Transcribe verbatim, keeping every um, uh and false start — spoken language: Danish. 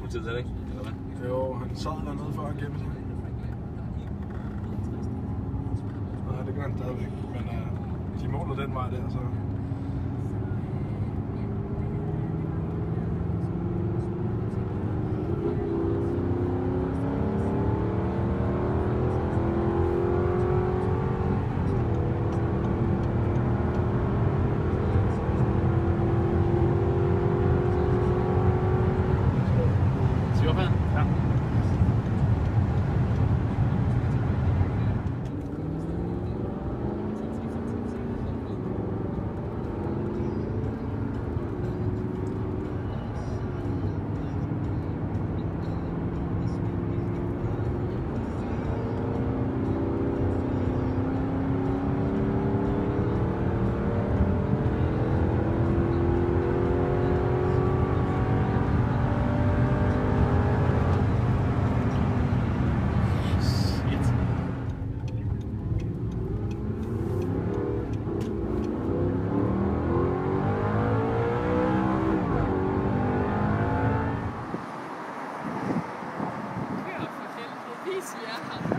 politiet, er det ikke? Eller hvad? Jo, han sad dernede for at gemme sig. Nej, det gør han stadigvæk. Men uh, de måler den vej der, så... Ja.